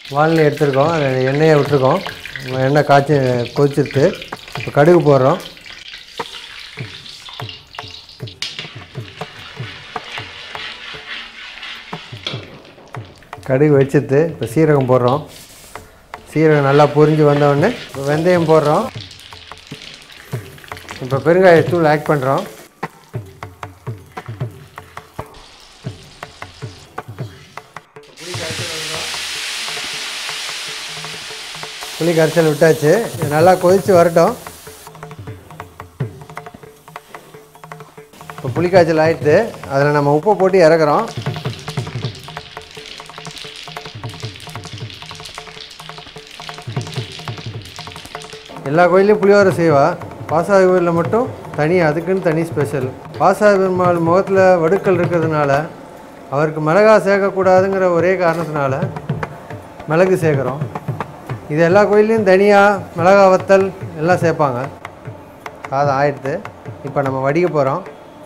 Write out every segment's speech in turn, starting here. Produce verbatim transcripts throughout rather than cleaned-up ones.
வானிலை எடுத்துருக்கோம், அதில் எண்ணெயை விட்டுருக்கோம். எண்ணெய் காய்ச்சி கொதிச்சிருத்து. இப்போ கடுகு போடுறோம். கடுகு வச்சுட்டு இப்போ சீரகம் போடுறோம். சீரகம் நல்லா பொரிஞ்சு வந்தோடனே இப்போ வெந்தயம் போடுறோம். இப்போ பெருங்காயத்தூள் ஆட் பண்ணுறோம். புளி கரைசல் விட்டாச்சு. இது நல்லா கொதித்து வரட்டும். இப்போ புளி காய்ச்சல் ஆகிடுது. அதில் நம்ம உப்பை போட்டு இறக்குறோம். எல்லா கோயிலையும் புளியோதரை செய்வா. பாசாதி கோயிலில் மட்டும் தனி, அதுக்குன்னு தனி ஸ்பெஷல். பாசாதி பெருமாள் முகத்தில் வடுக்கல் இருக்கிறதுனால அவருக்கு மிளகா சேர்க்கக்கூடாதுங்கிற ஒரே காரணத்தினால மிளகு சேர்க்குறோம். இது எல்லா கோயிலையும் தனியாக மிளகா வத்தல் எல்லாம் சேர்ப்பாங்க. சாதம் ஆயிடுத்து. இப்போ நம்ம வடிக்க போகிறோம்.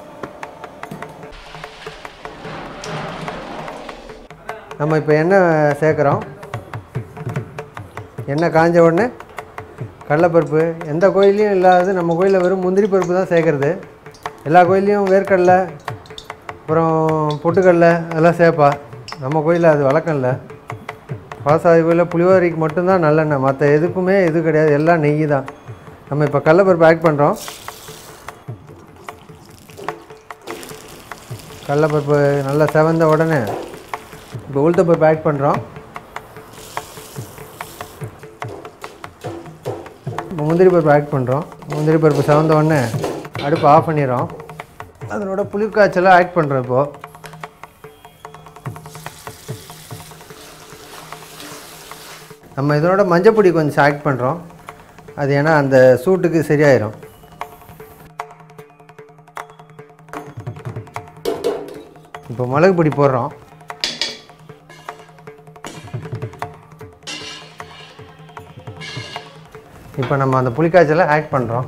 நம்ம இப்போ எண்ணெய் சேர்க்குறோம். எண்ணெய் காஞ்ச உடனே கடலைப்பருப்பு, எந்த கோயிலையும் இல்லாதது நம்ம கோயிலில் வெறும் முந்திரி பருப்பு தான் சேர்க்குறது. எல்லா கோயிலையும் வேர்க்கடலை, அப்புறம் பொட்டுக்கடலை அதெல்லாம் சேர்ப்பா. நம்ம கோயிலில் அது வழக்கம் இல்லை. பாசாதி கோயிலில் புளியோதரைக்கு மட்டும்தான் நல்லெண்ணெய், மற்ற எதுக்குமே இது கிடையாது, எல்லாம் நெய் தான். நம்ம இப்போ கடலைப்பருப்பு ஆட் பண்ணுறோம். கடலைப்பருப்பு நல்லா செவந்த உடனே இப்போ உளுத்தப்பருப்பு ஆட் பண்ணுறோம். இப்போ முந்திரி பருப்பு ஆட் பண்ணுறோம். முந்திரி பருப்பு செவந்த உடனே அடுப்பு ஆஃப் பண்ணிடுறோம். அதனோட புளி காய்ச்சலாக ஆட் பண்ணுறோம். இப்போது நம்ம இதனோட மஞ்சப்பொடி கொஞ்சம் ஆட் பண்ணுறோம். அது ஏன்னா அந்த சூட்டுக்கு சரியாயிடும். இப்போ மிளகு பொடி போடுறோம். இப்போ நம்ம அந்த புளிக்காய்ச்சலை ஆட் பண்ணுறோம்.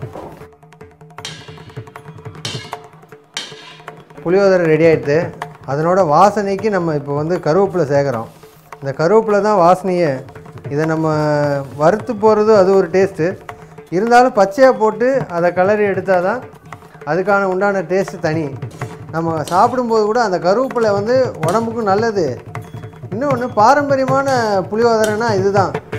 புளியோதரை ரெடி ஆகிடுது. அதனோட வாசனைக்கு நம்ம இப்போ வந்து கருவேப்பிலை சேர்க்குறோம். இந்த கருவேப்பிலை தான் வாசனையே. இதை நம்ம வறுத்து போடுறது அது ஒரு டேஸ்ட்டு. இருந்தாலும் பச்சையாக போட்டு அதை கலரி எடுத்தால் தான் அதுக்கான உண்டான டேஸ்ட்டு தனி. நம்ம சாப்பிடும்போது கூட அந்த கருவேப்பிலை வந்து உடம்புக்கும் நல்லது. இன்னொன்று பாரம்பரியமான புளியோதரைன்னா இதுதான்.